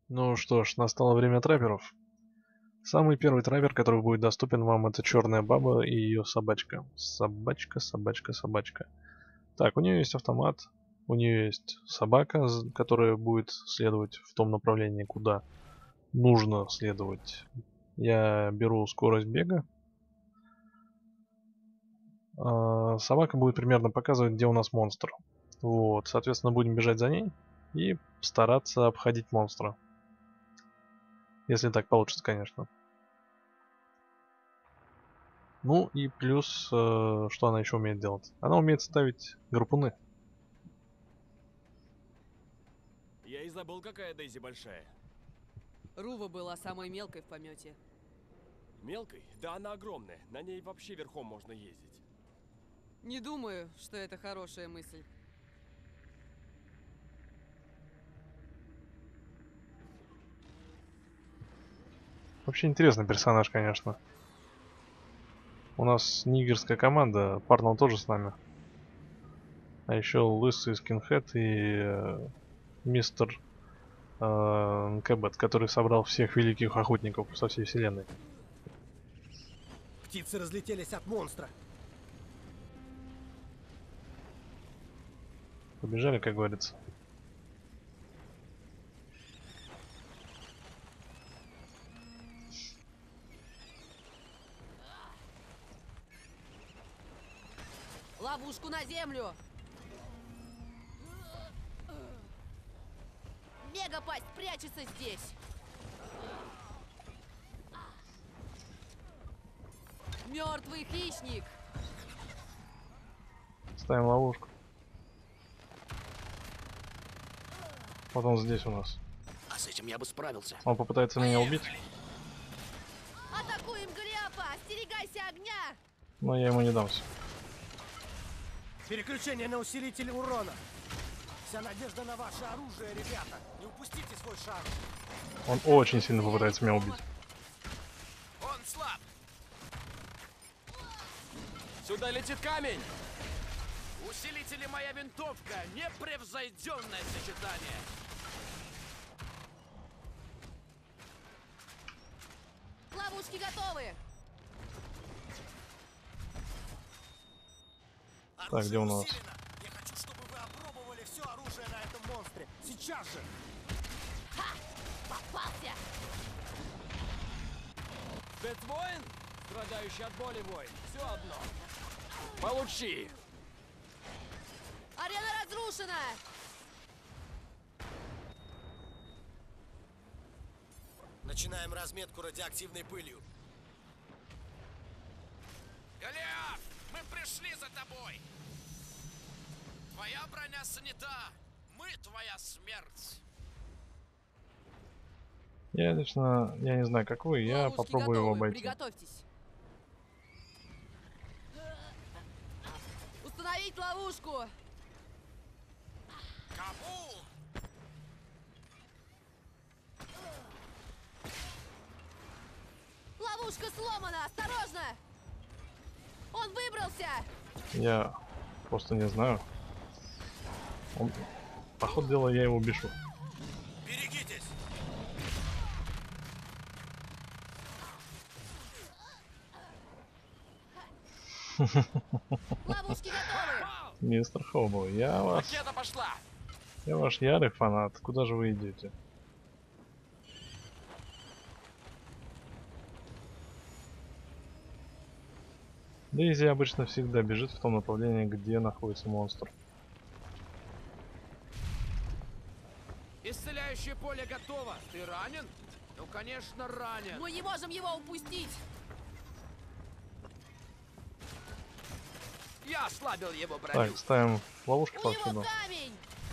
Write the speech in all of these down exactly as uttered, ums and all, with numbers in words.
Ну что ж, настало время трапперов. Самый первый траппер, который будет доступен вам, это черная баба и ее собачка. Собачка, собачка, собачка. Так, у нее есть автомат, у нее есть собака, з- которая будет следовать в том направлении, куда нужно следовать. Я беру скорость бега. А, Собака будет примерно показывать, где у нас монстр. Вот, соответственно, будем бежать за ней и стараться обходить монстра. Если так получится, конечно. Ну и плюс, э, что она еще умеет делать? Она умеет ставить гарпуны. Я и забыл, какая Дейзи большая. Рува была самой мелкой в помете. Мелкой? Да она огромная. На ней вообще верхом можно ездить. Не думаю, что это хорошая мысль. Вообще интересный персонаж, конечно. У нас нигерская команда, Парнелл тоже с нами. А еще лысый скинхед и э, мистер э, Кэббет, который собрал всех великих охотников со всей вселенной. Птицы разлетелись от монстра. Побежали, как говорится. Ловушку на землю! Мегапасть прячется здесь! Мертвый хищник! Ставим ловушку. Вот он здесь у нас. А с этим я бы справился. Он попытается меня убить, Атакуем Голиафа! Остерегайся огня! но я ему не дамся. Переключение на усилитель урона. Вся надежда на ваше оружие, ребята. Не упустите свой шанс. Он очень сильно попытается меня убить. Он слаб. Сюда летит камень! Усилители моя винтовка. Непревзойденное сочетание. Ловушки готовы! Так, где у нас? Усилено. Я хочу, чтобы вы опробовали все оружие на этом монстре. Сейчас же. Ха! Попался! Бэтвоин? Страдающий от боли воин. Все одно. Получи! Арена разрушена! Начинаем разметку радиоактивной пылью. Голиаф, мы пришли за тобой. Твоя броня снята. Мы твоя смерть. Я лично, я не знаю, как вы, я Ловушки попробую его готовы. обойти. Приготовьтесь. Установить ловушку! Кабул! Ловушка сломана! Осторожно! Он выбрался! Я просто не знаю. Он... По ходу дела я его бешу. Берегитесь! Ловушки готовы! Мистер Хоббл, я вас... Ракета пошла! Я ваш ярый фанат. Куда же вы идете? Дейзи обычно всегда бежит в том направлении, где находится монстр. Исцеляющее поле готово. Ты ранен? Ну, конечно, ранен. Мы не можем его упустить! Я ослабил его броню. Так, ставим ловушки У него повсюду. камень!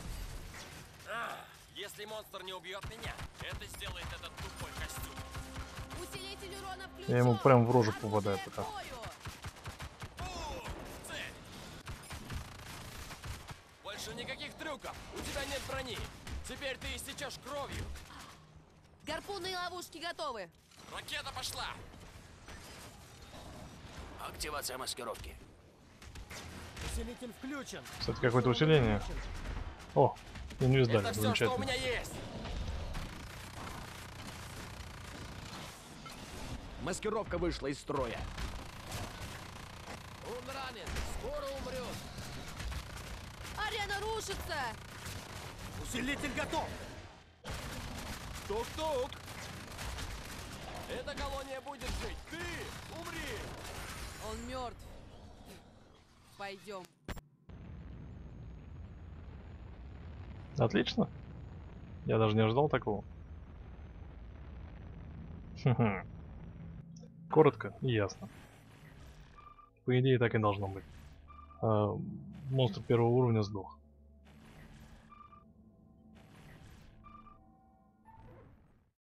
Если монстр не убьет меня, это сделает этот тупой костюм. Усилитель урона включен! Я ему прям в рожу Оружие попадаю к пока. бою! Цель! Больше никаких трюков! У тебя нет брони! Теперь ты истечешь кровью! Гарпунные ловушки готовы! Ракета пошла! Активация маскировки. Усилитель включен. Кстати, какое-то усиление. О, инвиз дали, Это все, что у замечательно. меня есть! Маскировка вышла из строя. Он ранен, скоро умрет. Арена рушится! Усилитель готов! Тук-тук! Эта колония будет жить. Ты умри! Он мертв. Пойдем. Отлично. Я даже не ожидал такого. Хм-хм. Коротко и ясно. По идее, так и должно быть. А, монстр первого уровня сдох.